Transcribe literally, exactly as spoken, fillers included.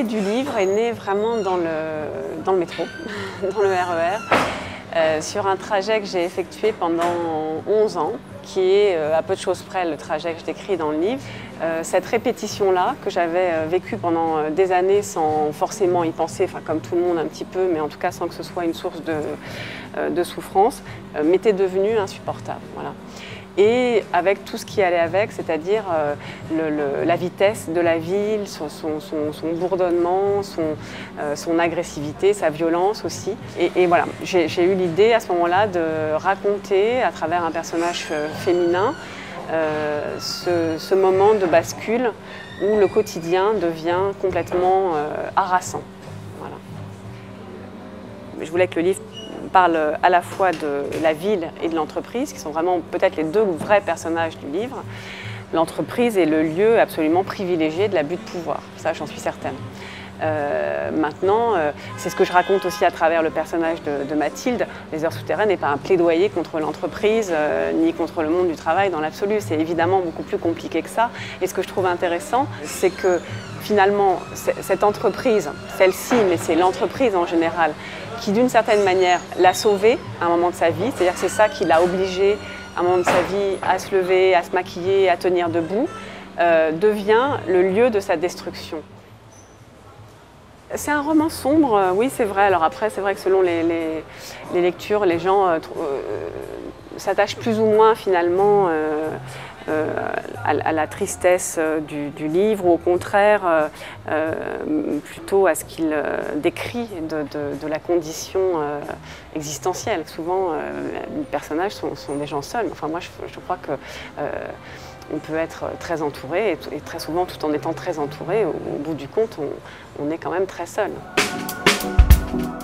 du livre est née vraiment dans le, dans le métro, dans le R E R, euh, sur un trajet que j'ai effectué pendant onze ans, qui est euh, à peu de choses près le trajet que je décris dans le livre. Euh, cette répétition-là, que j'avais euh, vécue pendant euh, des années sans forcément y penser, enfin comme tout le monde un petit peu, mais en tout cas sans que ce soit une source de, euh, de souffrance, euh, m'était devenue insupportable. Voilà. Et avec tout ce qui allait avec, c'est-à-dire euh, le, le, la vitesse de la ville, son, son, son, son bourdonnement, son, euh, son agressivité, sa violence aussi. Et, et voilà, j'ai eu l'idée à ce moment-là de raconter à travers un personnage féminin euh, ce, ce moment de bascule où le quotidien devient complètement euh, harassant. Voilà. Je voulais que le livre parle à la fois de la ville et de l'entreprise, qui sont vraiment peut-être les deux vrais personnages du livre. L'entreprise est le lieu absolument privilégié de l'abus de pouvoir, ça j'en suis certaine. Euh, maintenant, euh, c'est ce que je raconte aussi à travers le personnage de, de Mathilde. Les Heures souterraines n'est pas un plaidoyer contre l'entreprise, euh, ni contre le monde du travail dans l'absolu. C'est évidemment beaucoup plus compliqué que ça. Et ce que je trouve intéressant, c'est que finalement, cette entreprise, celle-ci, mais c'est l'entreprise en général, qui d'une certaine manière l'a sauvé à un moment de sa vie, c'est-à-dire que c'est ça qui l'a obligé à un moment de sa vie à se lever, à se maquiller, à tenir debout, euh, devient le lieu de sa destruction. C'est un roman sombre, euh, oui c'est vrai. Alors après c'est vrai que selon les, les, les lectures, les gens euh, euh, s'attachent plus ou moins finalement euh, euh, à, à la tristesse du, du livre, ou au contraire euh, euh, plutôt à ce qu'il euh, décrit de, de, de la condition euh, existentielle. Souvent euh, les personnages sont, sont des gens seuls. Enfin moi je, je crois que euh, on peut être très entouré et, et très souvent, tout en étant très entouré, au, au bout du compte, on, on est quand même très seul.